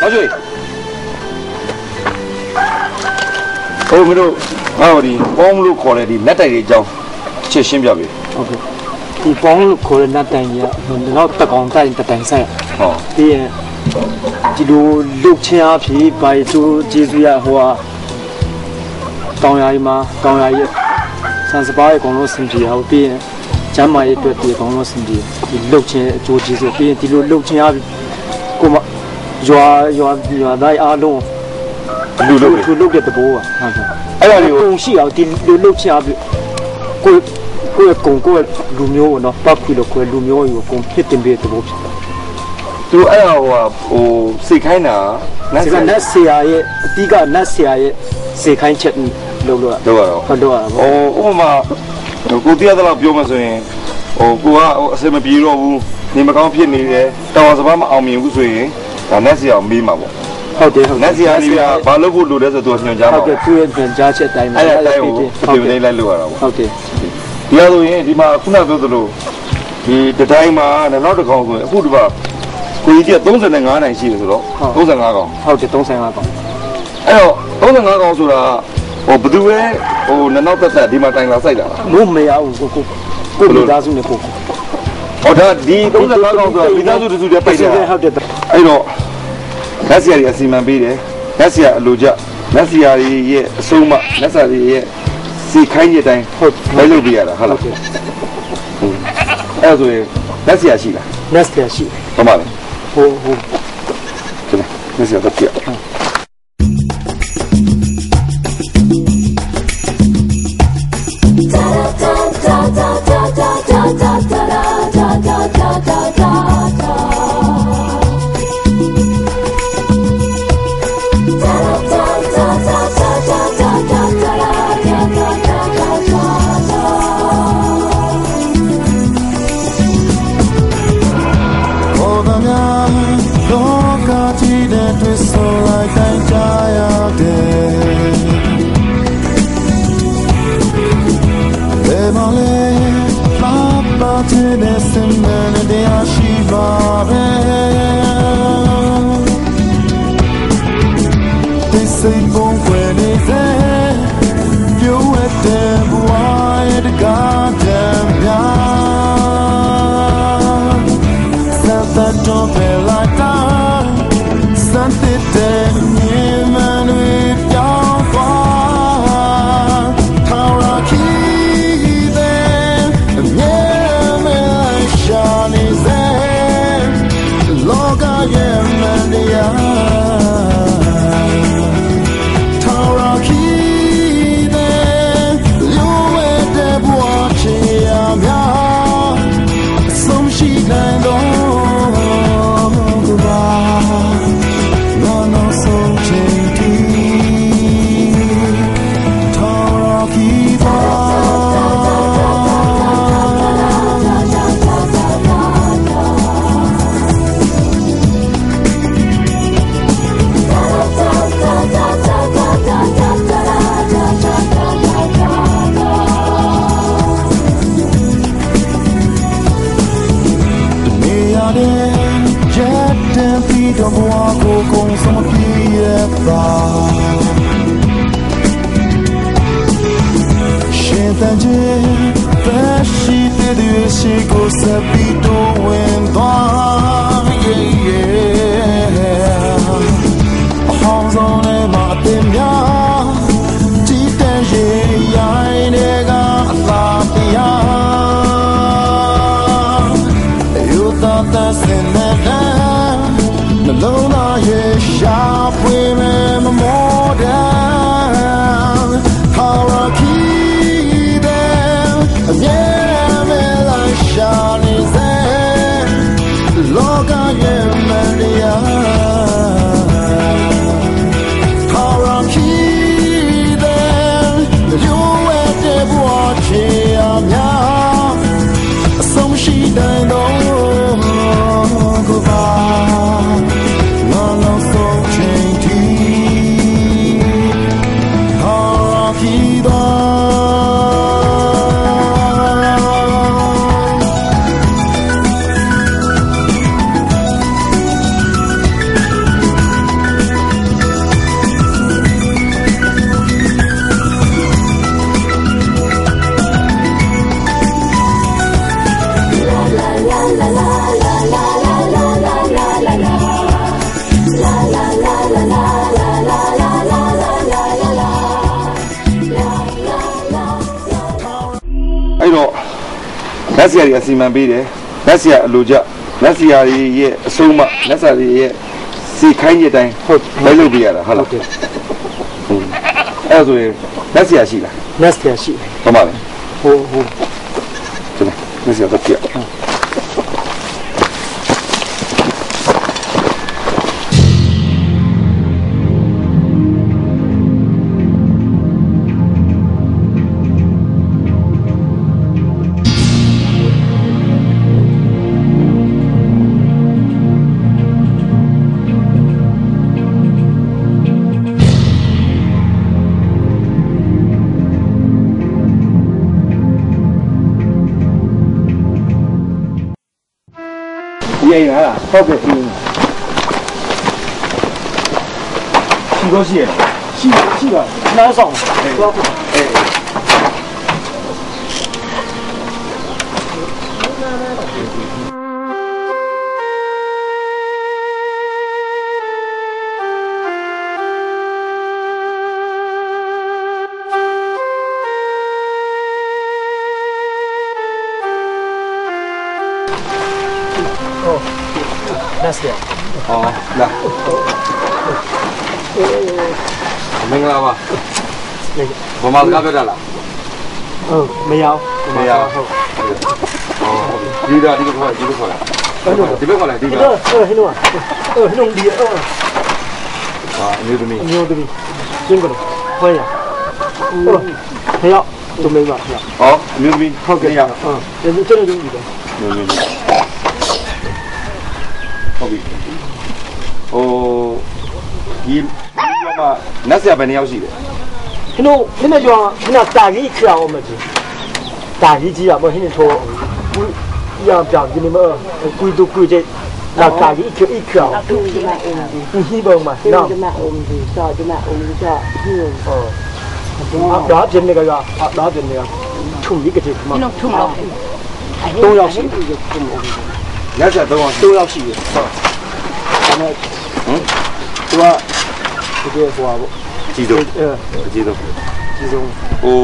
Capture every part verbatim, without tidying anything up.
老水。哦，没有，我的帮路过来的，那代的叫，去先表别。 OK。ဒီပေါင်းလို့ခေါ်တဲ့နတ်တန်ကြီးကတော့တကောင်တိုင်တတိုင်ဆိုင်ဟုတ်ပြီးရင်ဒီလိုလုတ်ချင်းအဖြစ်ဘာကျိုးကျေးဇူးရဟိုဟာတောင်ယာကြီးမှာတောင်ယာကြီးဆန်စပါးရဲ့အကုန်လုံးဆင်ပြေအောင်ပြီးရင်ကျမ်းမာရေးအတွက်ဒီအကုန်လုံးဆင်ပြေဒီလုတ်ချင်းအကျိုးကျေးဇူးပြီးရင်ဒီလိုလုတ်ချင်းအဖြစ်ကိုမရွာရွာရွာတိုင်းအားလုံးလူလုတ်လူလုတ်တဲ့တဘောပါဟုတ်ကဲ့အဲ့ဒါလေးကိုရှိအောင်ဒီလိုလုတ်ချင်းအဖြစ်ကိုကိုယ်ကုံကိုယ်လူမျိုးနော်ပတ်ပြီးတော့ကိုယ်လူမျိုးယူကုံဖြစ်တင်ပြီးတဲ့ဘောဖြစ်တာသူအဲ့ဟိုဟိုစိတ်ခိုင်းတာနတ်နတ်ဆရာရဲ့အတိကနတ်ဆရာရဲ့စိတ်ခိုင်းချက်လို့လို့တော့တော့ဟုတ်တော့ဟိုဥပမာကိုတရားသလားပြောမှဆိုရင်ဟိုကိုကအစမပြေတော့ဘူးနေမကောင်းဖြစ်နေတယ်တော်စပားမအောင်မြင်ဘူးဆိုရင်ဒါနတ်ဆရာမေးမှာပေါ့ဟုတ်တယ်ဟုတ်နတ်ဆရာကြီးကဘာလို့ဖို့လိုလဲဆိုတော့သူညွှန်ကြားမှာဟုတ်ကဲ့သူရဲ့ညွှန်ကြားချက်အတိုင်းပဲအဲ့ဒါတိုင်းကိုဒီနေ့လိုက်လို့ရတာပေါ့ဟုတ်တယ်ဒီလိုဆိုရင်ဒီမှာခုနပြောသလိုဒီတတိုင်းမှာနောက်တစ်ကောင်ဆိုရင်အခုဒီမှာကိုကြီးက35နိုင်ရှိတယ်ဆိုတော့35ကောင်ဟုတ်တယ်35ကောင်အဲ့တော့35ကောင်ဆိုတာဟိုဘယ်သူလဲဟိုနောက်သက်သက်ဒီမှာတိုင်လာစိုက်တာလားလို့မရဘူးကိုကိုကိုမိသားစုနဲ့ကိုကိုဟောဒါဒီ35ကောင်ဆိုတာမိသားစုတစုတည်းပိတ်တယ်ဟုတ်တယ်အဲ့တော့လက်ဆရာကြီးအစီမံပေးတယ်လက်ဆရာအလိုကြလက်ဆရာကြီးရဲ့အဆုံးအမလက်ဆရာကြီးရဲ့စီခိုင်းတဲ့အတိုင်းဟုတ်လိုက်လုပ်ပြရတာဟုတ်လားအဲ့ဆိုရင်လက်ဆရာရှိလားလက်ဆရာရှိဟုတ်ပါလေဟိုဟိုကျန်လက်ဆရာတော့ပြ Goodbye, no, no, so change. နတ်ဆရာကြီးအစီမံပေးတယ်နတ်ဆရာအလိုကြနတ်ဆရာကြီးရဲ့အဆုံးအမနတ်ဆရာကြီးရဲ့စီခိုင်းတဲ့အတိုင်းဟုတ်လိုက်လုပ်ပြရတာဟုတ်လားဟုတ်အဲ့ဆိုရင်နတ်ဆရာရှိလားနတ်ဆရာရှိဟုတ်ပါလေဟိုဟိုကျွန်တော်နတ်ဆရာတော့ပြရေးရလားဟုတ်ကဲ့ဒီရှိတော့ရှိရရှိရှိပါနားဆောင်သွားဖို့အေးနတ်ဆရာဟောလာမင်္ဂလာပါဘမကပြတာလားဟုတ်မရအောင်မရအောင်ဟုတ်ဟောဒီတော့ဒီလိုခေါ်ဒီလိုခေါ်လားဒီလိုခေါ်လားဒီလိုဟဲ့ဟဲ့နော်ဟဲ့နော်ဒီအော်ဟာအမျိုးသမီးအမျိုးသမီးရှင်းကြလို့ခွဲရဟုတ်ဟဲ့ရောက်သူမင်းပါဟဲ့ဟောအမျိုးသမီးဟုတ်ကဲ့ဟုတ်ဒီကျွန်တော်တို့ဒီတော့မျိုးသမီးဟုတ်ပြီဟိုဒီဒီမှာနတ်ဆရာဘယ်နှစ်ယောက်ရှိလဲကျွန်တော်ဒီနေ့ကျော်ခဏတာကြီးခရအောင်မကြီးတာကြီးကြီးอ่ะမဟင်းထိုးရအောင်ပြောင်းဒီနေ့မကွီတူကွီကျလာတာကြီးခอีกခရအောင်သူဒီမှာအုံးဒီဟိဘုံမှာနော်ဒီမှာအုံးဒီစောဒီမှာအုံးဒီစောဟိဟောဒါပြင်နေကြတာဒါပြင်နေကထုံကြီးကတိမှာနော်ထုံတော့တော့ရောက်ရှိနတ်ဆရာတော့တော့ရောက်ရှိတယ်ဟုတ်ဒါနဲ့ဟမ်သူကဒီကေဟိုပါကြီးတော့အဲကြီးတော့ကြီးဆုံးဟို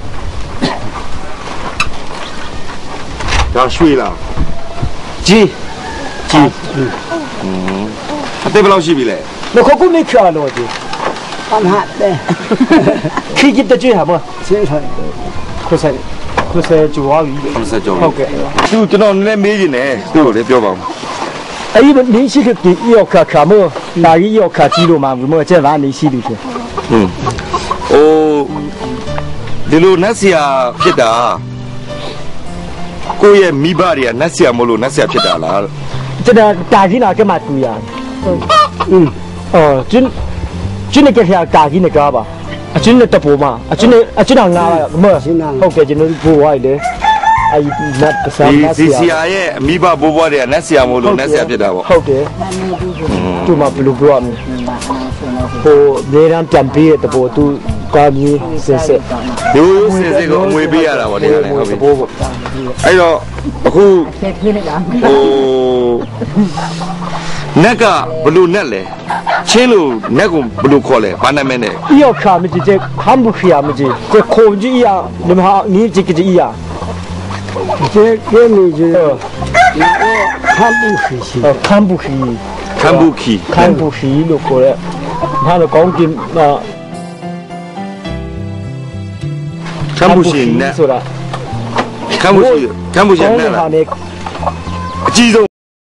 ဒါရွှေလားကြီးကြီးอืมအသေးဘယ်လောက်ရှိပြီလဲမခုခုနေချာလို့ကြီးအမဟာတဲ့ခိကတကြီးဟာမဆင်းထိုင်ခုဆိုင်ခုဆိုင်ကြွားပြီခုဆိုင်ကြွားဟုတ်ကဲ့သူကျွန်တော်လည်းမေးနေတယ်သူ့ကိုလည်းပြောပါဦး哎，你是个第一卡卡么？哪一要卡记录嘛？我们这哪里记录去？ 嗯，哦，ဒီလိုနတ်ဆရာဖြစ်တာကိုယ့်ရဲ့မိဘတွေကနတ်ဆရာမလို့နတ်ဆရာဖြစ်တာလား这个打击哪个嘛对呀？嗯，哦，真真那个下打击那个吧？啊，真那得不嘛？啊，真那啊真那拿了么？好嘅，真那不坏的。哎，那不是那是呀。ဒီရဲ့မိဘဘိုးဘွားတွေကနတ်ဆရာမို့လို့နတ်ဆရာဖြစ်တာပေါ့ဟုတ်တယ်သူမှဘယ်လိုပြောရမလဲဟိုနေရန်ပြန်ပြီးတဲ့ဘောသူကွာမျိုးစင်စစ်ရိုးရိုးစင်စစ်ကိုအမွေပေးရတာပေါ့ဒီကလည်းဟုတ်ပြီအဲ့တော့အခုဆက်ပြနေလားဟိုနက်ကဘလို့နက်လဲချင်းလို့နက်ကိုဘလို့ခေါ်လဲဘာနာမည်နဲ့ယောခါမကြည့်တဲ့ဟမ်ဘူခီယာမကြည့်တဲ့ခုံကြီးရနမဟာနီးကြည့်ကြည့်ရ这给你就看不起，看不起， 看不起， 看不起就过来。他的讲金啊， 看不起呢，看不起，看不起呢，激动。